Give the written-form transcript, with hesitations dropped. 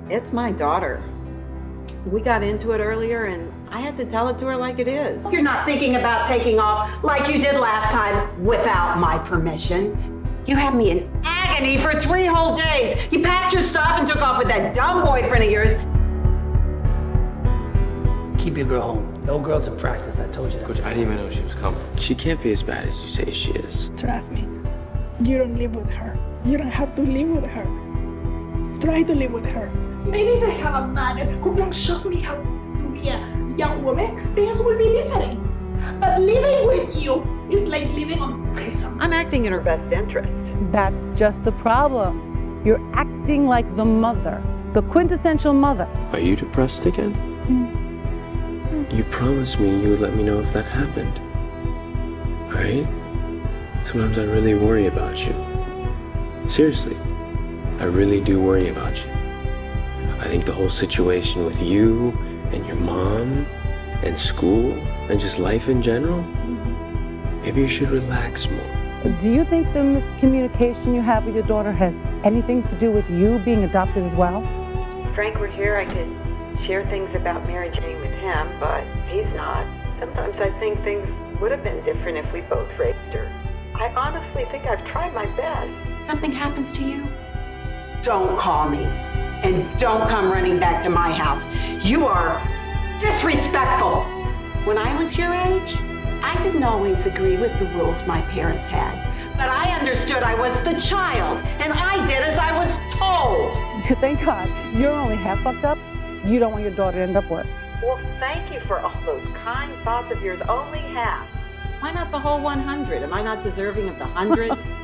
It's my daughter. We got into it earlier and I had to tell it to her like it is. You're not thinking about taking off like you did last time without my permission. You had me in agony for 3 whole days. You packed your stuff and took off with that dumb boyfriend of yours. Keep your girl home. No girls in practice, I told you that. Coach, I didn't even know she was coming. She can't be as bad as you say she is. Trust me, you don't live with her. You don't have to live with her. Try to live with her. Maybe if I have a man who won't show me how to be a young woman, things will be different. But living with you is like living on prison. I'm acting in her best interest. That's just the problem. You're acting like the mother, the quintessential mother. Are you depressed again? You promised me you would let me know if that happened. Right? Sometimes I really worry about you. Seriously, I really do worry about you. I think the whole situation with you and your mom and school and just life in general, maybe you should relax more. Do you think the miscommunication you have with your daughter has anything to do with you being adopted as well? If Frank were here, I could share things about Mary Jane with him, but he's not. Sometimes I think things would have been different if we both raised her. I honestly think I've tried my best. Something happens to you, don't call me. And don't come running back to my house. You are disrespectful. When I was your age, I didn't always agree with the rules my parents had. But I understood I was the child, and I did as I was told. Thank God, you're only half fucked up. You don't want your daughter to end up worse. Well, thank you for all those kind thoughts of yours. Only half. Why not the whole 100? Am I not deserving of the 100?